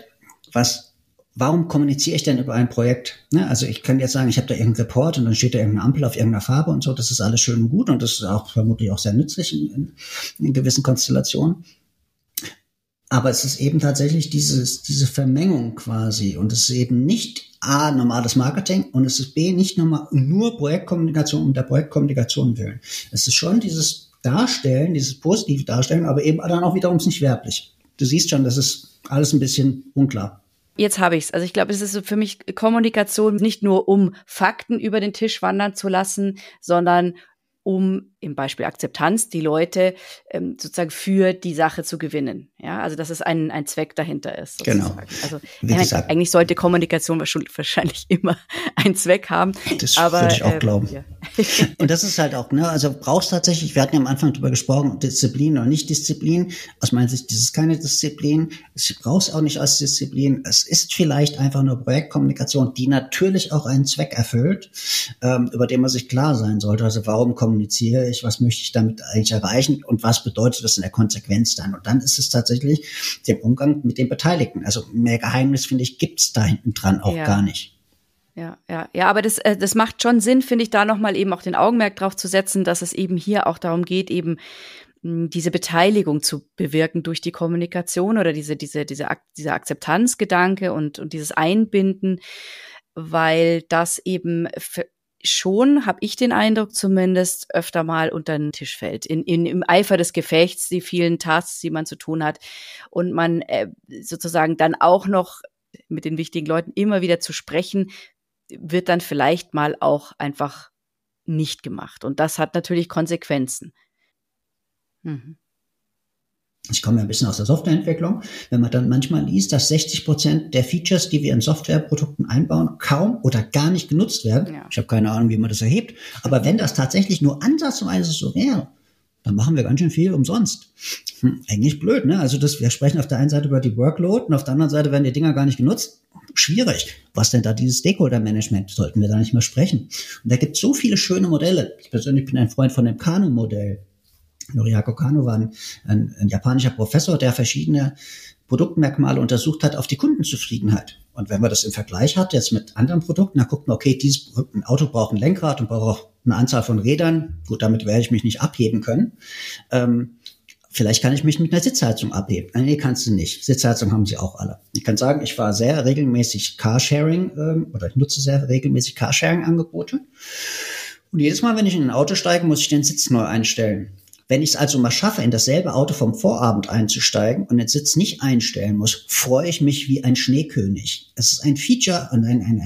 warum kommuniziere ich denn über ein Projekt? Ne? Also ich kann jetzt sagen, ich habe da irgendeinen Report und dann steht da irgendeine Ampel auf irgendeiner Farbe und so. Das ist alles schön und gut und das ist auch vermutlich auch sehr nützlich in gewissen Konstellationen. Aber es ist eben tatsächlich diese Vermengung quasi. Und es ist eben nicht A, normales Marketing und es ist B, nicht nur Projektkommunikation um der Projektkommunikation willen. Es ist schon dieses Darstellen, dieses positive Darstellen, aber eben dann auch wiederum nicht werblich. Du siehst schon, das ist alles ein bisschen unklar. Jetzt habe ich es. Also ich glaube, es ist so für mich Kommunikation nicht nur, um Fakten über den Tisch wandern zu lassen, sondern um im Beispiel Akzeptanz die Leute sozusagen für die Sache zu gewinnen. Ja, also dass es ein Zweck dahinter ist. Sozusagen. Genau. Also Wie gesagt, eigentlich sollte Kommunikation wahrscheinlich immer einen Zweck haben. Das aber, würde ich auch glauben. Ja. Und das ist halt auch, ne, also brauchst tatsächlich, wir hatten ja am Anfang drüber gesprochen, Disziplin oder nicht Disziplin. Aus meiner Sicht, das ist keine Disziplin. Es brauchst auch nicht als Disziplin. Es ist vielleicht einfach nur Projektkommunikation, die natürlich auch einen Zweck erfüllt, über den man sich klar sein sollte. Also warum kommuniziere ich? Was möchte ich damit eigentlich erreichen? Und was bedeutet das in der Konsequenz dann? Und dann ist es tatsächlich der Umgang mit den Beteiligten. Also mehr Geheimnis, finde ich, gibt's da hinten dran auch gar nicht. Ja, aber das macht schon Sinn, finde ich, da nochmal eben auch den Augenmerk drauf zu setzen, dass es eben hier auch darum geht, eben diese Beteiligung zu bewirken durch die Kommunikation oder dieser Akzeptanzgedanke und dieses Einbinden, weil das eben schon, habe ich den Eindruck zumindest, öfter mal unter den Tisch fällt. Im Eifer des Gefechts, die vielen Tasks, die man zu tun hat und man sozusagen dann auch noch mit den wichtigen Leuten immer wieder zu sprechen, wird dann vielleicht mal auch einfach nicht gemacht. Und das hat natürlich Konsequenzen. Mhm. Ich komme ja ein bisschen aus der Softwareentwicklung. Wenn man dann manchmal liest, dass 60% der Features, die wir in Softwareprodukten einbauen, kaum oder gar nicht genutzt werden. Ja. Ich habe keine Ahnung, wie man das erhebt. Aber wenn das tatsächlich nur ansatzweise so wäre, dann machen wir ganz schön viel umsonst. Eigentlich blöd, ne? Also wir sprechen auf der einen Seite über die Workload und auf der anderen Seite werden die Dinger gar nicht genutzt. Schwierig. Was denn da dieses Stakeholder-Management? Sollten wir da nicht mehr sprechen. Und da gibt es so viele schöne Modelle. Ich persönlich bin ein Freund von dem Kano-Modell. Noriaki Kano war ein japanischer Professor, der verschiedene Produktmerkmale untersucht hat auf die Kundenzufriedenheit. Und wenn man das im Vergleich hat, jetzt mit anderen Produkten, dann guckt man, okay, dieses Auto braucht ein Lenkrad und braucht auch eine Anzahl von Rädern. Gut, damit werde ich mich nicht abheben können. Vielleicht kann ich mich mit einer Sitzheizung abheben. Nee, kannst du nicht. Sitzheizung haben sie auch alle. Ich kann sagen, ich fahre sehr regelmäßig Carsharing oder ich nutze sehr regelmäßig Carsharing-Angebote. Und jedes Mal, wenn ich in ein Auto steige, muss ich den Sitz neu einstellen. Wenn ich es also mal schaffe, in dasselbe Auto vom Vorabend einzusteigen und den Sitz nicht einstellen muss, freue ich mich wie ein Schneekönig. Es ist ein Feature und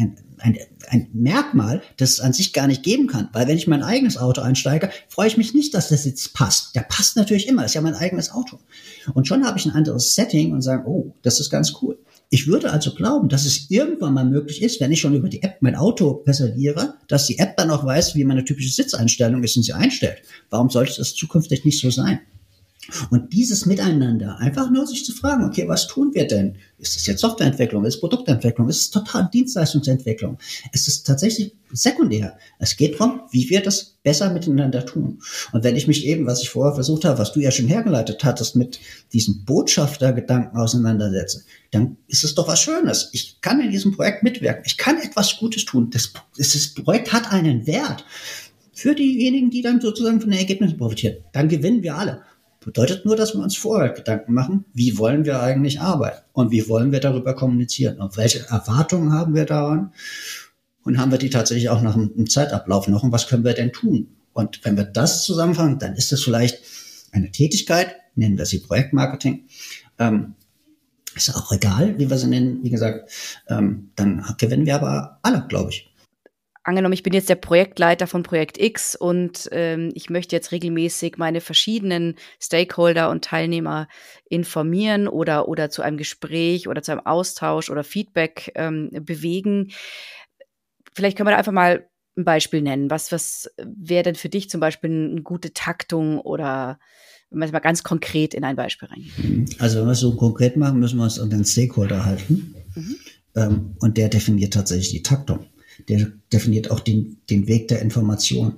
ein Merkmal, das es an sich gar nicht geben kann. Weil wenn ich mein eigenes Auto einsteige, freue ich mich nicht, dass der Sitz passt. Der passt natürlich immer, ist ja mein eigenes Auto. Und schon habe ich ein anderes Setting und sage, oh, das ist ganz cool. Ich würde also glauben, dass es irgendwann mal möglich ist, wenn ich schon über die App mein Auto reserviere, dass die App dann auch weiß, wie meine typische Sitzeinstellung ist und sie einstellt. Warum sollte das zukünftig nicht so sein? Und dieses Miteinander, einfach nur sich zu fragen, okay, was tun wir denn? Ist das jetzt Softwareentwicklung? Ist es Produktentwicklung? Ist es total Dienstleistungsentwicklung? Es ist tatsächlich sekundär. Es geht darum, wie wir das besser miteinander tun. Und wenn ich mich eben, was ich vorher versucht habe, was du ja schon hergeleitet hattest, mit diesem Botschaftergedanken auseinandersetze, dann ist es doch was Schönes. Ich kann in diesem Projekt mitwirken. Ich kann etwas Gutes tun. Das Projekt hat einen Wert für diejenigen, die dann sozusagen von den Ergebnissen profitieren. Dann gewinnen wir alle. Bedeutet nur, dass wir uns vorher Gedanken machen, wie wollen wir eigentlich arbeiten und wie wollen wir darüber kommunizieren und welche Erwartungen haben wir daran und haben wir die tatsächlich auch nach einem Zeitablauf noch und was können wir denn tun? Und wenn wir das zusammenfangen, dann ist das vielleicht eine Tätigkeit, nennen wir sie Projektmarketing, ist auch egal, wie wir sie nennen, wie gesagt, dann gewinnen wir aber alle, glaube ich. Angenommen, ich bin jetzt der Projektleiter von Projekt X und ich möchte jetzt regelmäßig meine verschiedenen Stakeholder und Teilnehmer informieren oder zu einem Gespräch oder zu einem Austausch oder Feedback bewegen. Vielleicht können wir da einfach mal ein Beispiel nennen. Was wäre denn für dich zum Beispiel eine gute Taktung oder wenn wir es mal ganz konkret in ein Beispiel reingehen? Also wenn wir es so konkret machen, müssen wir uns an den Stakeholder halten. Und der definiert tatsächlich die Taktung. Der definiert auch den Weg der Information.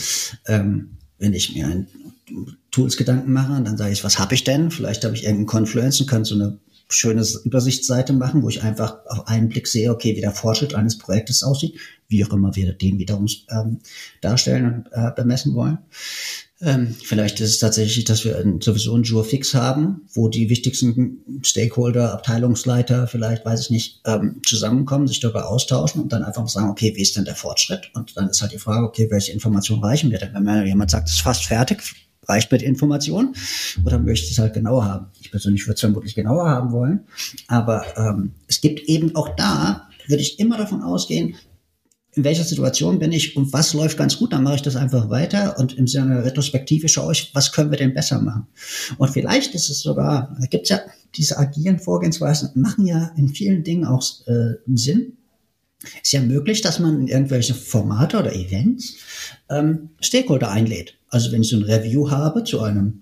Wenn ich mir ein Tools Gedanken mache, dann sage ich, was habe ich denn? Vielleicht habe ich irgendeinen Confluence und kann so eine schöne Übersichtsseite machen, wo ich einfach auf einen Blick sehe, okay, wie der Fortschritt eines Projektes aussieht, wie auch immer wir den wiederum darstellen und bemessen wollen. Vielleicht ist es tatsächlich, dass wir sowieso einen Jour fix haben, wo die wichtigsten Stakeholder, Abteilungsleiter, vielleicht, weiß ich nicht, zusammenkommen, sich darüber austauschen und dann einfach sagen, okay, wie ist denn der Fortschritt? Und dann ist halt die Frage, okay, welche Informationen reichen mir denn? Wenn jemand sagt, es ist fast fertig, reicht mit Informationen oder möchte es halt genauer haben? Ich persönlich würde es vermutlich genauer haben wollen, aber es gibt eben auch da, würde ich immer davon ausgehen, in welcher Situation bin ich und was läuft ganz gut, dann mache ich das einfach weiter und im Sinne der Retrospektive schaue ich, was können wir denn besser machen. Und vielleicht ist es sogar, da gibt es ja diese agilen Vorgehensweisen, machen ja in vielen Dingen auch Sinn. Ist ja möglich, dass man in irgendwelche Formate oder Events Stakeholder einlädt. Also wenn ich so ein Review habe zu einem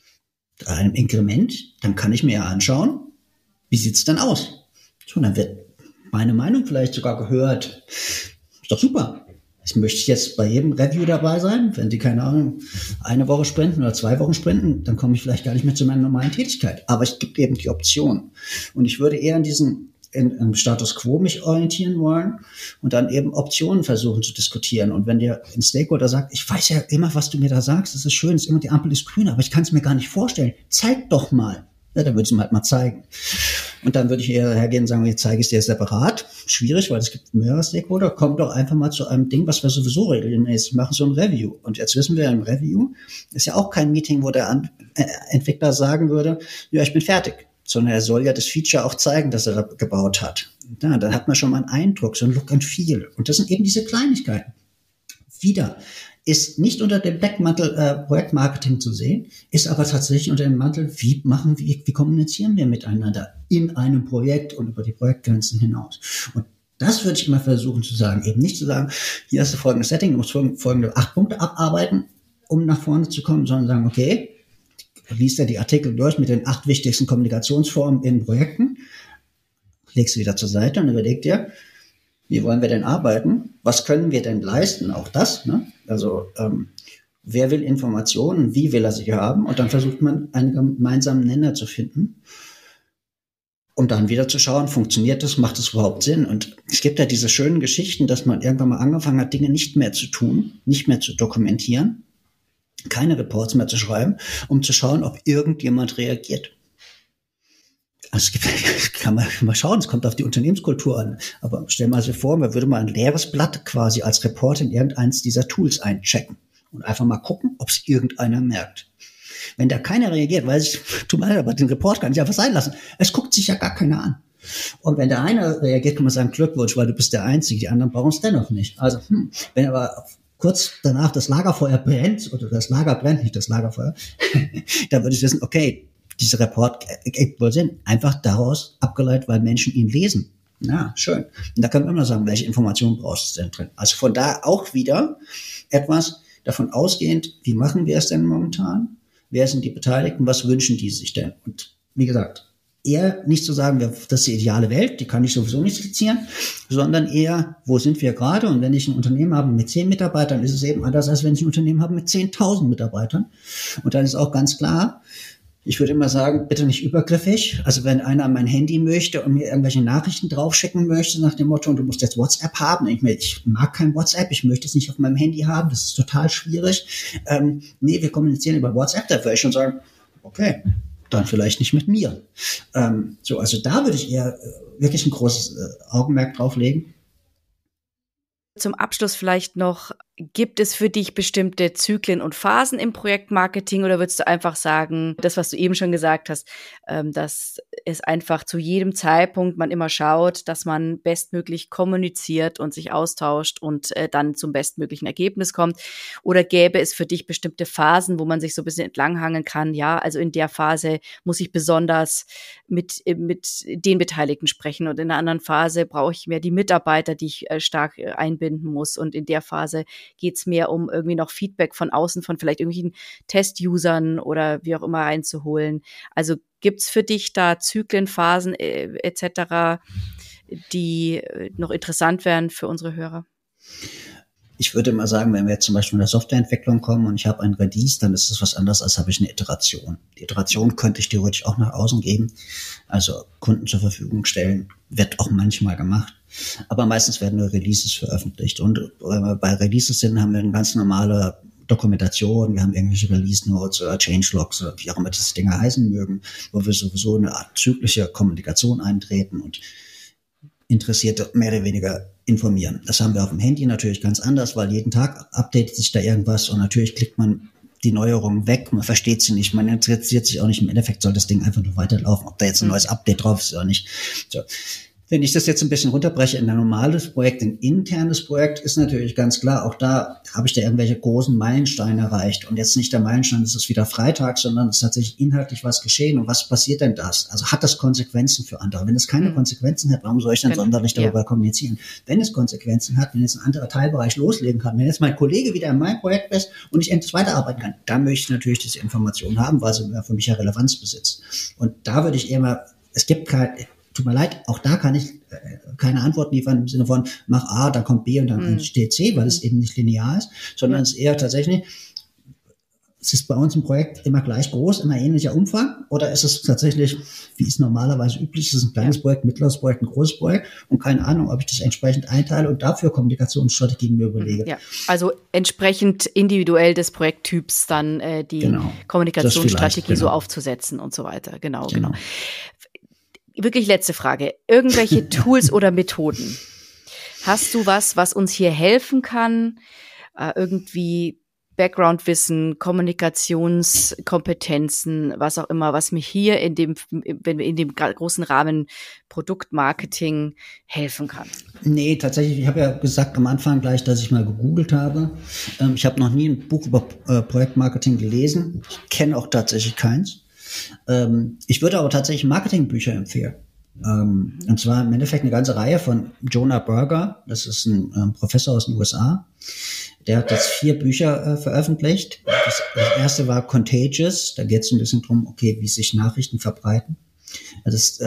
Inkrement, dann kann ich mir ja anschauen, wie sieht's denn aus? So, dann wird meine Meinung vielleicht sogar gehört. Ist doch super. Ich möchte jetzt bei jedem Review dabei sein. Wenn die, keine Ahnung, eine Woche sprinten oder 2 Wochen sprinten, dann komme ich vielleicht gar nicht mehr zu meiner normalen Tätigkeit. Aber es gibt eben die Option. Und ich würde eher im Status Quo mich orientieren wollen und dann eben Optionen versuchen zu diskutieren. Und wenn dir ein Stakeholder sagt, ich weiß ja immer, was du mir da sagst, das ist schön, ist immer die Ampel ist grün, aber ich kann es mir gar nicht vorstellen. Zeig doch mal. Ja, dann würde ich es ihm halt mal zeigen. Und dann würde ich eher hergehen und sagen, jetzt zeige ich es dir separat. Schwierig, weil es gibt mehrere Stakeholder. Kommt doch einfach mal zu einem Ding, was wir sowieso regelmäßig machen, so ein Review. Und jetzt wissen wir, im Review ist ja auch kein Meeting, wo der Entwickler sagen würde, ja, ich bin fertig. Sondern er soll ja das Feature auch zeigen, das er gebaut hat. Ja, dann hat man schon mal einen Eindruck, so ein Look and Feel. Und das sind eben diese Kleinigkeiten. Wieder ist nicht unter dem Deckmantel Projektmarketing zu sehen, ist aber tatsächlich unter dem Mantel, wie kommunizieren wir miteinander in einem Projekt und über die Projektgrenzen hinaus. Und das würde ich immer versuchen zu sagen, eben nicht zu sagen, hier hast du folgendes Setting, du musst folgende 8 Punkte abarbeiten, um nach vorne zu kommen, sondern sagen, okay, liest ja die Artikel durch mit den 8 wichtigsten Kommunikationsformen in Projekten, legst du wieder zur Seite und überleg dir, wie wollen wir denn arbeiten? Was können wir denn leisten? Auch das, ne? Also, wer will Informationen? Wie will er sie haben? Und dann versucht man, einen gemeinsamen Nenner zu finden. Und dann wieder zu schauen, funktioniert das? Macht es überhaupt Sinn? Und es gibt ja diese schönen Geschichten, dass man irgendwann mal angefangen hat, Dinge nicht mehr zu tun, nicht mehr zu dokumentieren, keine Reports mehr zu schreiben, um zu schauen, ob irgendjemand reagiert. Also kann man mal schauen, es kommt auf die Unternehmenskultur an. Aber stell mal so vor, man würde mal ein leeres Blatt quasi als Report in irgendeins dieser Tools einchecken und einfach mal gucken, ob es irgendeiner merkt. Wenn da keiner reagiert, weiß ich, tut mir leid, aber den Report kann ich einfach sein lassen. Es guckt sich ja gar keiner an. Und wenn der eine reagiert, kann man sagen, Glückwunsch, weil du bist der Einzige, die anderen brauchen es dennoch nicht. Also, wenn aber kurz danach das Lagerfeuer brennt, oder das Lager brennt, nicht das Lagerfeuer, dann würde ich wissen, okay, dieser Report ergibt wohl Sinn. Einfach daraus abgeleitet, weil Menschen ihn lesen. Ja, schön. Und da kann man immer sagen, welche Informationen brauchst du denn drin? Also von da auch wieder etwas davon ausgehend, wie machen wir es denn momentan? Wer sind die Beteiligten? Was wünschen die sich denn? Und wie gesagt, eher nicht zu sagen, das ist die ideale Welt, die kann ich sowieso nicht skizzieren, sondern eher, wo sind wir gerade? Und wenn ich ein Unternehmen habe mit 10 Mitarbeitern, ist es eben anders, als wenn ich ein Unternehmen habe mit 10.000 Mitarbeitern. Und dann ist auch ganz klar, ich würde immer sagen, bitte nicht übergriffig. Also wenn einer mein Handy möchte und mir irgendwelche Nachrichten draufschicken möchte nach dem Motto, du musst jetzt WhatsApp haben. Ich mag kein WhatsApp, ich möchte es nicht auf meinem Handy haben, das ist total schwierig. Nee, wir kommunizieren über WhatsApp, da würde ich schon sagen, okay, dann vielleicht nicht mit mir. Also da würde ich eher wirklich ein großes Augenmerk drauf legen. Zum Abschluss vielleicht noch, gibt es für dich bestimmte Zyklen und Phasen im Projektmarketing oder würdest du einfach sagen, das, was du eben schon gesagt hast, dass es einfach zu jedem Zeitpunkt man immer schaut, dass man bestmöglich kommuniziert und sich austauscht und dann zum bestmöglichen Ergebnis kommt? Oder gäbe es für dich bestimmte Phasen, wo man sich so ein bisschen entlanghangeln kann? Ja, also in der Phase muss ich besonders mit den Beteiligten sprechen und in einer anderen Phase brauche ich mehr die Mitarbeiter, die ich stark einbinden muss und in der Phase geht es mehr um irgendwie noch Feedback von außen, von vielleicht irgendwelchen Test-Usern oder wie auch immer reinzuholen. Also gibt's für dich da Zyklen, Phasen etc., die noch interessant wären für unsere Hörer? Ich würde mal sagen, wenn wir jetzt zum Beispiel in der Softwareentwicklung kommen und ich habe ein Release, dann ist es was anderes, als habe ich eine Iteration. Die Iteration könnte ich theoretisch auch nach außen geben, also Kunden zur Verfügung stellen, wird auch manchmal gemacht. Aber meistens werden nur Releases veröffentlicht. Und bei Releases haben wir eine ganz normale Dokumentation, wir haben irgendwelche Release Notes oder Changelogs oder wie auch immer das Dinge heißen mögen, wo wir sowieso eine Art zyklische Kommunikation eintreten und Interessierte mehr oder weniger informieren. Das haben wir auf dem Handy natürlich ganz anders, weil jeden Tag updatet sich da irgendwas und natürlich klickt man die Neuerungen weg, man versteht sie nicht, man interessiert sich auch nicht. Im Endeffekt soll das Ding einfach nur weiterlaufen, ob da jetzt ein neues Update drauf ist oder nicht. So. Wenn ich das jetzt ein bisschen runterbreche in ein normales Projekt, ein internes Projekt, ist natürlich ganz klar, auch da habe ich da irgendwelche großen Meilensteine erreicht. Und jetzt nicht der Meilenstein, es ist wieder Freitag, sondern es ist tatsächlich inhaltlich was geschehen. Und was passiert denn das? Also hat das Konsequenzen für andere? Wenn es keine Konsequenzen hat, warum soll ich dann sonderlich darüber kommunizieren? Wenn es Konsequenzen hat, wenn jetzt ein anderer Teilbereich loslegen kann, wenn jetzt mein Kollege wieder in meinem Projekt ist und ich endlich weiterarbeiten kann, dann möchte ich natürlich diese Information haben, weil sie für mich ja Relevanz besitzt. Und da würde ich eher mal, es gibt tut mir leid, auch da kann ich keine Antwort liefern im Sinne von, mach A, dann kommt B und dann steht C, weil es eben nicht linear ist, sondern es ist eher tatsächlich, es ist bei uns im Projekt immer gleich groß, immer ähnlicher Umfang, oder ist es tatsächlich, wie es normalerweise üblich ist, ein kleines Projekt, mittleres Projekt, ein großes Projekt und keine Ahnung, ob ich das entsprechend einteile und dafür Kommunikationsstrategien mir überlege. Ja, also entsprechend individuell des Projekttyps dann die Kommunikationsstrategie so aufzusetzen und so weiter. Genau. Wirklich letzte Frage. Irgendwelche Tools oder Methoden? Hast du was uns hier helfen kann, irgendwie Background-Wissen, Kommunikationskompetenzen, was auch immer, was mich hier in dem großen Rahmen Produktmarketing helfen kann? Nee, tatsächlich, ich habe ja gesagt am Anfang gleich, dass ich mal gegoogelt habe. Ich habe noch nie ein Buch über Projektmarketing gelesen. Ich kenne auch tatsächlich keins. Ich würde aber tatsächlich Marketingbücher empfehlen. Und zwar im Endeffekt eine ganze Reihe von Jonah Berger. Das ist ein Professor aus den USA. Der hat jetzt 4 Bücher veröffentlicht. Das erste war Contagious. Da geht es ein bisschen drum, okay, wie sich Nachrichten verbreiten. Das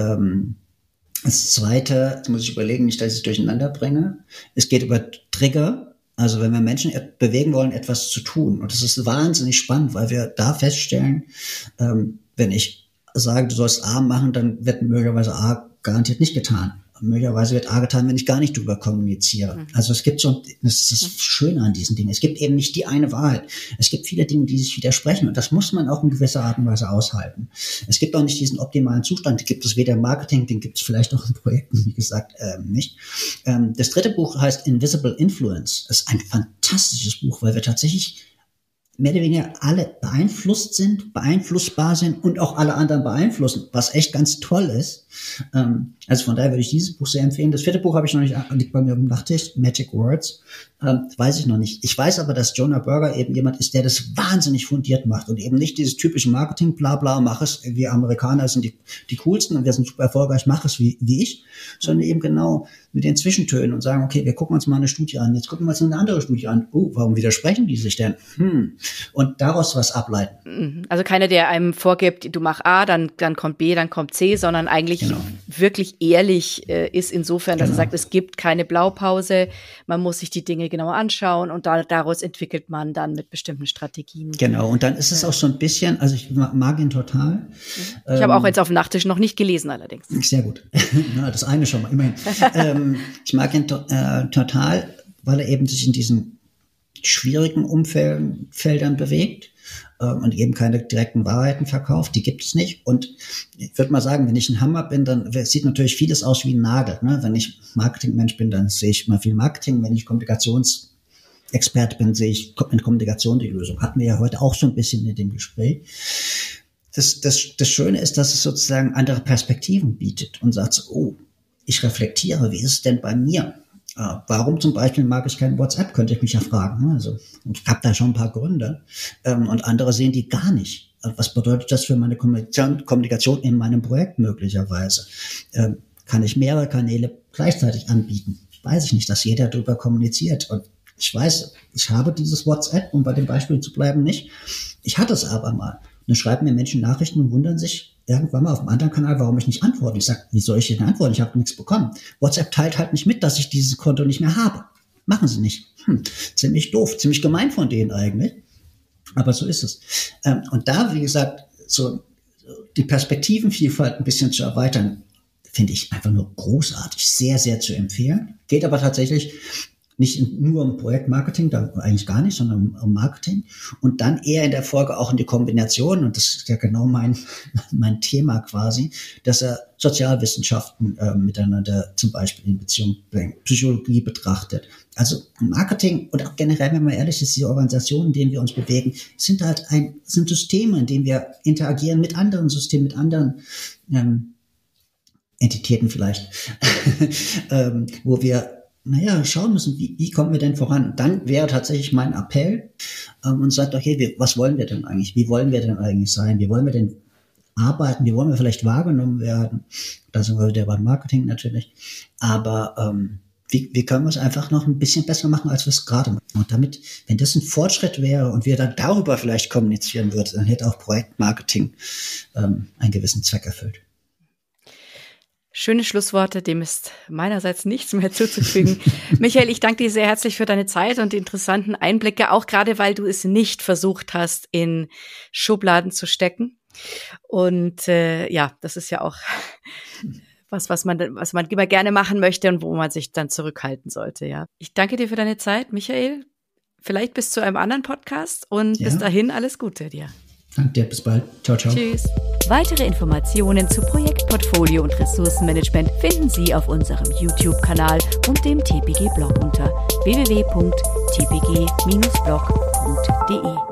zweite, jetzt muss ich überlegen, nicht, dass ich es durcheinander bringe. Es geht über Trigger. Also wenn wir Menschen bewegen wollen, etwas zu tun. Und das ist wahnsinnig spannend, weil wir da feststellen, wenn ich sage, du sollst A machen, dann wird möglicherweise A garantiert nicht getan. Möglicherweise wird A getan, wenn ich gar nicht drüber kommuniziere. Also es gibt so, das ist das Schöne an diesen Dingen. Es gibt eben nicht die eine Wahrheit. Es gibt viele Dinge, die sich widersprechen. Und das muss man auch in gewisser Art und Weise aushalten. Es gibt auch nicht diesen optimalen Zustand. Den gibt es weder im Marketing, den gibt es vielleicht auch in Projekten, wie gesagt, nicht. Das dritte Buch heißt Invisible Influence. Das ist ein fantastisches Buch, weil wir tatsächlich mehr oder weniger alle beeinflusst sind, beeinflussbar sind und auch alle anderen beeinflussen, was echt ganz toll ist. Also von daher würde ich dieses Buch sehr empfehlen. Das 4. Buch habe ich noch nicht, liegt bei mir auf dem Nachttisch, Magic Words, weiß ich noch nicht. Ich weiß aber, dass Jonah Berger eben jemand ist, der das wahnsinnig fundiert macht und eben nicht dieses typische Marketing, bla bla, mach es, wir Amerikaner sind die coolsten und wir sind super erfolgreich, mach es wie ich, sondern eben genau mit den Zwischentönen und sagen, okay, wir gucken uns mal eine Studie an, jetzt gucken wir uns eine andere Studie an. Warum widersprechen die sich denn? Und daraus was ableiten. Also keiner, der einem vorgibt, du mach A, dann kommt B, dann kommt C, sondern eigentlich wirklich ehrlich ist insofern, dass er sagt, es gibt keine Blaupause, man muss sich die Dinge genauer anschauen und daraus entwickelt man dann mit bestimmten Strategien. Genau, und dann ist es auch so ein bisschen, also ich mag ihn total. Ich habe auch jetzt auf dem Nachttisch noch nicht gelesen allerdings. Sehr gut. Na, das eine schon mal, immerhin. Ich mag ihn total, weil er eben sich in diesen schwierigen Umfeldern bewegt und eben keine direkten Wahrheiten verkauft, die gibt es nicht. Und ich würde mal sagen, wenn ich ein Hammer bin, dann sieht natürlich vieles aus wie ein Nagel. Ne? Wenn ich Marketingmensch bin, dann sehe ich mal viel Marketing. Wenn ich Kommunikationsexperte bin, sehe ich in Kommunikation die Lösung. Hatten wir ja heute auch so ein bisschen in dem Gespräch. Das Schöne ist, dass es sozusagen andere Perspektiven bietet und sagt, ich reflektiere, wie ist es denn bei mir? Warum zum Beispiel mag ich kein WhatsApp, könnte ich mich ja fragen. Also ich habe da schon ein paar Gründe. Und andere sehen die gar nicht. Was bedeutet das für meine Kommunikation in meinem Projekt möglicherweise? Kann ich mehrere Kanäle gleichzeitig anbieten? Weiß ich nicht, dass jeder darüber kommuniziert. Und ich weiß, ich habe dieses WhatsApp, um bei dem Beispiel zu bleiben, nicht. Ich hatte es aber mal. Und dann schreiben mir Menschen Nachrichten und wundern sich irgendwann mal auf einem anderen Kanal, warum ich nicht antworte. Ich sage, wie soll ich denn antworten? Ich habe nichts bekommen. WhatsApp teilt halt nicht mit, dass ich dieses Konto nicht mehr habe. Machen sie nicht. Ziemlich doof, ziemlich gemein von denen eigentlich. Aber so ist es. Und da, wie gesagt, so die Perspektivenvielfalt ein bisschen zu erweitern, finde ich einfach nur großartig, sehr, sehr zu empfehlen. Geht aber tatsächlich nicht nur um Projektmarketing, da eigentlich gar nicht, sondern um Marketing. Und dann eher in der Folge auch in die Kombination, und das ist ja genau mein Thema quasi, dass er Sozialwissenschaften miteinander zum Beispiel in Beziehung bringt, Psychologie betrachtet. Also Marketing und auch generell, wenn man ehrlich ist, diese Organisationen, in denen wir uns bewegen, sind Systeme, in denen wir interagieren mit anderen Systemen, mit anderen Entitäten vielleicht, wo wir schauen müssen, wie kommen wir denn voran? Dann wäre tatsächlich mein Appell und sagt, okay, was wollen wir denn eigentlich? Wie wollen wir denn eigentlich sein? Wie wollen wir denn arbeiten? Wie wollen wir vielleicht wahrgenommen werden? Da sind wir wieder beim Marketing natürlich. Aber wie können wir es einfach noch ein bisschen besser machen, als wir es gerade machen? Und damit, wenn das ein Fortschritt wäre und wir dann darüber vielleicht kommunizieren würden, dann hätte auch Projektmarketing einen gewissen Zweck erfüllt. Schöne Schlussworte, dem ist meinerseits nichts mehr zuzufügen. Michael, ich danke dir sehr herzlich für deine Zeit und die interessanten Einblicke, auch gerade weil du es nicht versucht hast, in Schubladen zu stecken. Und das ist ja auch was man immer gerne machen möchte und wo man sich dann zurückhalten sollte. Ja, ich danke dir für deine Zeit, Michael. Vielleicht bis zu einem anderen Podcast und bis dahin alles Gute dir. Danke dir, bis bald. Ciao, ciao. Tschüss. Weitere Informationen zu Projektportfolio und Ressourcenmanagement finden Sie auf unserem YouTube-Kanal und dem TPG-Blog unter www.tpg-blog.de. www.ftf.de.